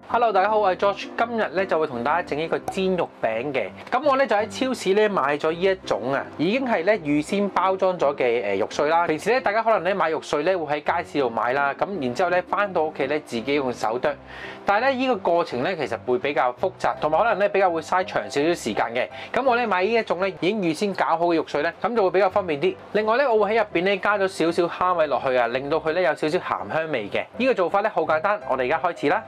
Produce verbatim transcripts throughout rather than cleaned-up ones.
Hello， 大家好，我係 George， 今日咧就會同大家整呢個煎肉餅嘅。咁我咧就喺超市咧買咗呢一種啊，已經係咧預先包裝咗嘅誒肉碎啦。平時咧大家可能咧買肉碎咧會喺街市度買啦，咁然之後咧翻到屋企咧自己用手剁。但係咧呢個過程咧其實會比較複雜，同埋可能咧比較會嘥長少少時間嘅。咁我咧買呢一種咧已經預先搞好嘅肉碎咧，咁就會比較方便啲。另外咧我會喺入邊咧加咗少少蝦米落去啊，令到佢咧有少少鹹香味嘅。呢個做法咧好簡單，我哋而家開始啦。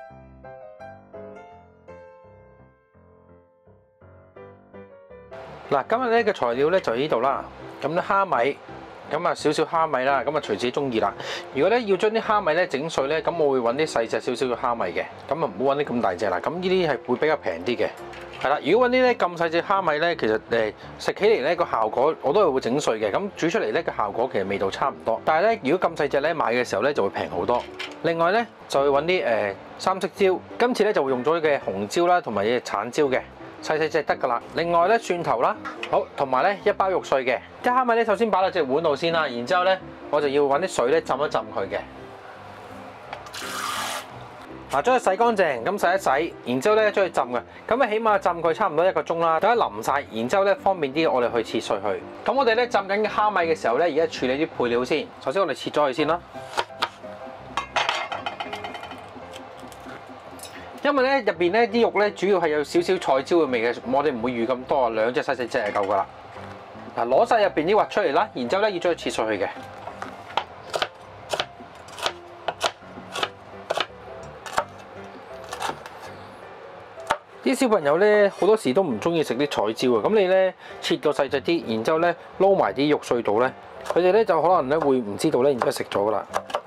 嗱，今日咧嘅材料咧就喺呢度啦。咁咧蝦米，咁啊少少蝦米啦，咁啊隨自己中意啦。如果咧要將啲蝦米咧整碎咧，咁我會揾啲細隻少少嘅蝦米嘅，咁啊唔好揾啲咁大隻啦。咁呢啲係會比較平啲嘅。係啦，如果揾啲咧咁細隻蝦米咧，其實誒食起嚟咧個效果我都係會整碎嘅。咁煮出嚟咧個效果其實味道差唔多。但係咧如果咁細隻咧買嘅時候咧就會平好多。另外咧就會揾啲誒三色椒，今次咧就會用咗嘅紅椒啦，同埋嘅橙椒嘅。細細隻得㗎啦，另外咧蒜頭啦，好，同埋咧一包肉碎嘅。啲蝦米咧首先擺落隻碗度先啦，然之後咧我就要揾啲水咧浸一浸佢嘅。嗱，將佢洗乾淨，咁洗一洗，然之後咧將佢浸嘅，咁啊起碼浸佢差唔多一個鐘啦，等佢淋晒，然之後咧方便啲我哋去切碎佢。咁我哋咧浸緊嘅蝦米嘅時候咧，而家處理啲配料先。首先我哋切咗佢先啦。因為咧入邊咧啲肉咧主要係有少少菜椒嘅味嘅，我哋唔會預咁多，兩隻細細隻就夠噶啦。嗱，攞晒入邊啲核出嚟啦，然之後咧要將佢切碎去嘅。啲小朋友咧好多時都唔中意食啲菜椒啊，咁你咧切到細隻啲，然之後咧撈埋啲肉碎度咧，佢哋咧就可能咧會唔知道咧，然之後食咗噶啦。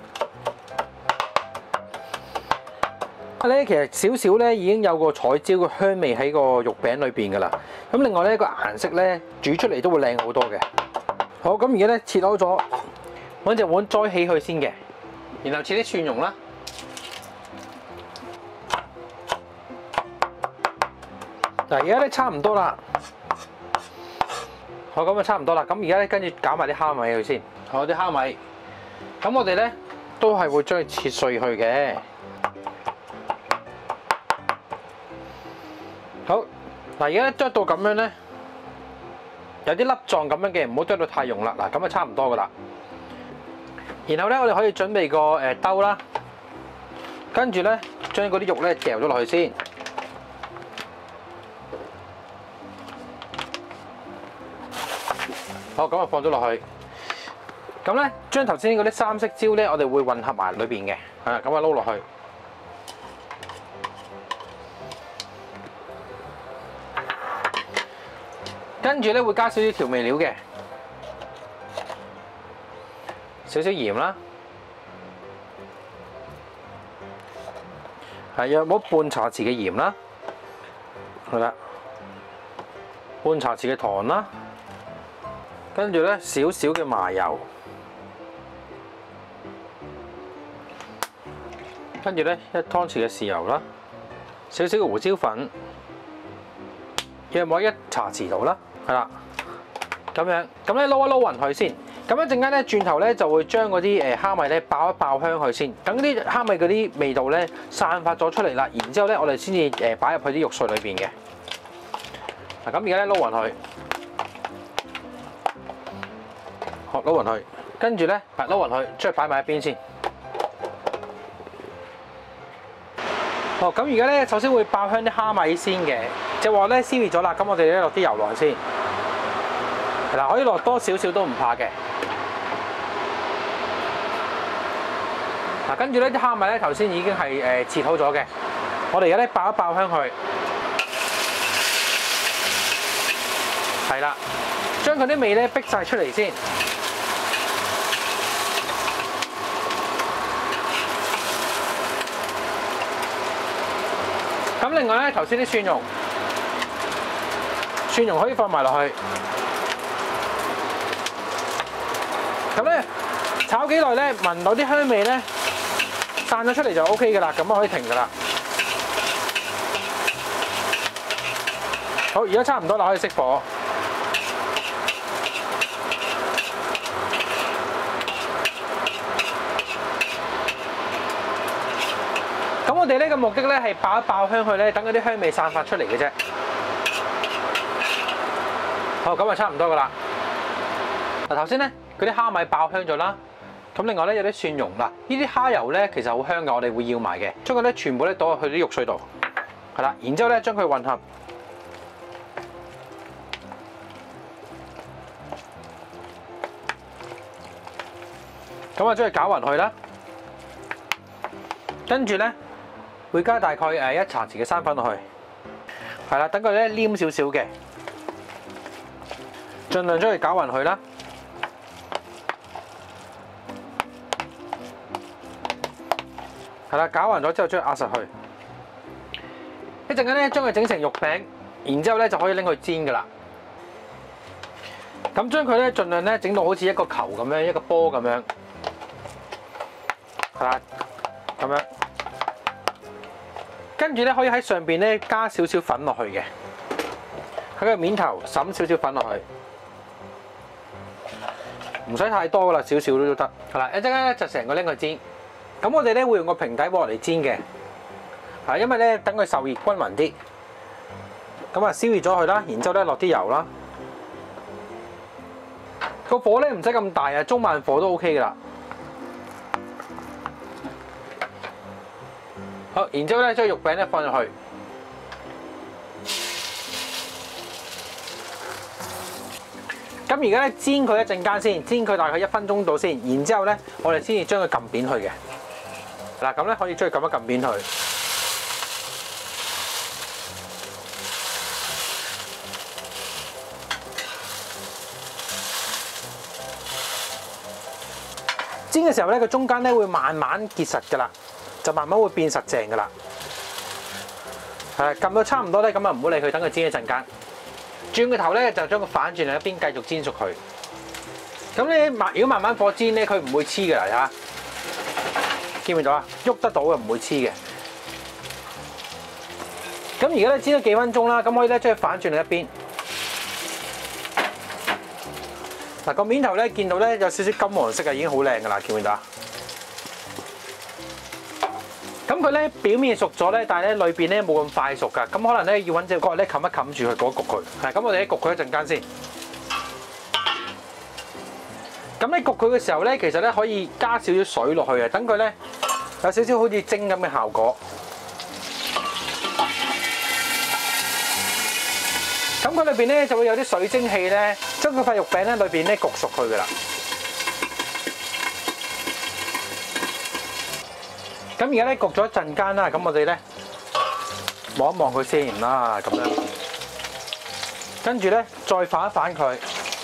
咧其實少少咧已經有個彩椒嘅香味喺個肉餅裏邊㗎啦。咁另外咧個顏色咧煮出嚟都會靚好多嘅。好，咁而家咧切好咗，揾隻碗栽起佢先嘅，然後切啲蒜蓉啦。嗱，而家咧差唔多啦。好，咁啊差唔多啦。咁而家咧跟住攪埋啲蝦米佢先。好，啲蝦米，咁我哋咧都係會將佢切碎去嘅。好，嗱，而家剁到咁樣咧，有啲粒狀咁樣嘅，唔好剁到太溶啦。嗱，咁啊差唔多噶啦。然後咧，我哋可以準備個誒兜啦，跟住咧將嗰啲肉咧掉咗落去先。好，咁啊放咗落去。咁咧，將頭先嗰啲三色椒咧，我哋會混合埋裏邊嘅，係啦，咁啊撈落去。跟住咧會加少少調味料嘅，少少鹽啦，係約摸半茶匙嘅鹽啦，係啦，半茶匙嘅糖啦，跟住咧少少嘅麻油，跟住咧一湯匙嘅豉油啦，少少嘅胡椒粉，約摸一茶匙度啦。係啦，咁樣，咁咧撈一撈勻佢先。咁一陣間咧，轉頭咧就會將嗰啲誒蝦米咧爆一爆香佢先。等啲蝦米嗰啲味道咧散發咗出嚟啦，然之後咧我哋先至誒擺入去啲肉碎裏邊嘅。嗱，咁而家咧撈勻佢，好撈勻佢，跟住咧係撈勻佢，將佢擺埋一邊先。好，咁而家咧首先會爆香啲蝦米先嘅。就話咧燒熱咗啦，咁我哋咧落啲油落去先，係啦，可以落多少少都唔怕嘅。嗱，跟住咧啲蝦米咧頭先已經係誒切好咗嘅，我哋而家咧爆一爆香佢，係啦，將佢啲味咧逼晒出嚟先。咁另外咧頭先啲蒜蓉。蒜蓉可以放埋落去，咁咧炒幾耐咧，聞到啲香味咧散咗出嚟就 O K 㗎啦，咁啊可以停㗎啦。好，而家差唔多啦，可以熄火。咁我哋哋呢個目的咧係爆一爆香佢咧，等嗰啲香味散發出嚟嘅啫。好，咁啊差唔多噶啦。嗱頭先咧嗰啲蝦米爆香咗啦，咁另外咧有啲蒜蓉啦，呢啲蝦油咧其實好香嘅，我哋會要埋嘅。將佢咧全部咧倒入去啲肉碎度，係啦，然之後咧將佢混合。咁啊，將佢攪勻佢啦，跟住咧會加大概誒一茶匙嘅生粉落去，係啦，等佢咧黏少少嘅，盡量將佢攪勻佢啦，係啦，攪勻咗之後將佢壓實佢，一陣間咧將佢整成肉餅，然之後咧就可以拎去煎㗎啦。咁將佢咧盡量咧整到好似一個球咁樣，一個波咁樣。係啦，咁樣，跟住咧可以喺上邊咧加少少粉落去嘅，喺個面頭揼少少粉落去，唔使太多噶啦，少少都得。係啦，一陣間咧就成個拎去煎。咁我哋咧會用個平底鑊嚟煎嘅，係因為咧等佢受熱均勻啲。咁啊燒熱咗佢啦，然之後咧落啲油啦，個火咧唔使咁大啊，中慢火都 OK 噶啦。好，然之後咧將肉餅咧放入去，咁而家咧煎佢一陣間先，煎佢大概一分鐘到先，然之後咧我哋先至將佢撳扁佢嘅。嗱，咁咧可以將佢撳一撳扁佢。煎嘅時候咧，佢中間咧會慢慢結實㗎啦。就慢慢會變實淨㗎啦，係撳到差唔多咧，咁啊唔好理佢，等佢煎一陣間。轉個頭咧，就將佢反轉另一邊，繼續煎熟佢。咁你慢，如果慢慢火煎咧，佢唔會黐㗎啦嚇。見唔見到啊？喐得到嘅，唔會黐嘅。咁而家咧煎咗幾分鐘啦，咁可以咧將佢反轉另一邊。嗱個面頭咧見到咧有少少金黃色嘅，已經好靚㗎啦，見唔見到啊？咁佢咧表面熟咗咧，但係咧裏邊咧冇咁快熟㗎，咁可能咧要揾隻鑊咧冚一冚住佢，焗一焗佢。係，咁我哋咧焗佢一陣間先。咁你焗佢嘅時候咧，其實咧可以加少少水落去啊，等佢咧有少少好似蒸咁嘅效果。咁佢裏邊咧就會有啲水蒸氣咧，將佢塊肉餅咧裏邊咧焗熟佢㗎啦。咁而家咧焗咗一陣間啦，咁我哋咧望一望佢先啦，咁樣，跟住咧再反一反佢。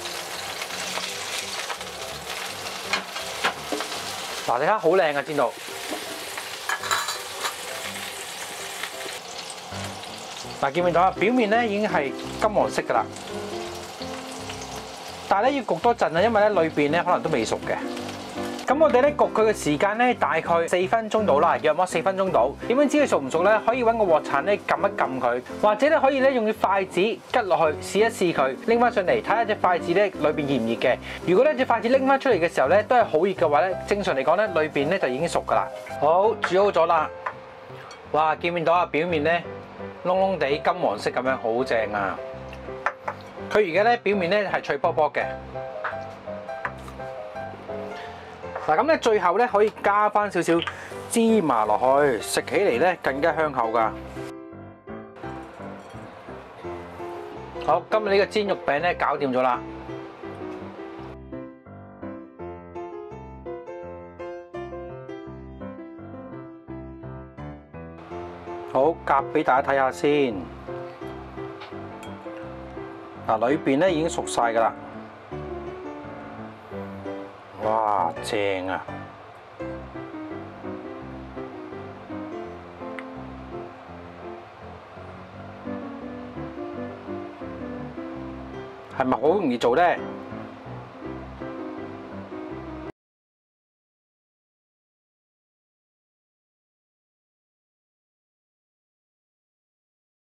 嗱，你睇好靚啊，煎到。嗱，見唔見到啊？表面咧已經係金黃色㗎啦，但係咧要焗多陣啊，因為咧裏邊咧可能都未熟嘅。咁我哋咧焗佢嘅時間咧大概四分鐘到啦，約莫四分鐘到。點樣知佢熟唔熟咧？可以揾個鑊鏟咧撳一撳佢，或者咧可以咧用啲筷子拮落去試一試佢，拎翻上嚟睇下隻筷子咧裏邊熱唔熱嘅。如果咧隻筷子拎翻出嚟嘅時候咧都係好熱嘅話咧，正常嚟講咧裏邊咧就已經熟㗎啦。好，煮好咗啦。哇，見唔見到啊？表面咧燶燶地金黃色咁樣，好正啊！佢而家咧表面咧係脆卜卜嘅。嗱，咁咧最後咧可以加翻少少芝麻落去，食起嚟咧更加香口㗎。好，今日呢個煎肉餅咧搞掂咗啦。好，夾俾大家睇下先。嗱，裏邊咧已經熟晒㗎啦。哇，正啊！係咪好容易做咧？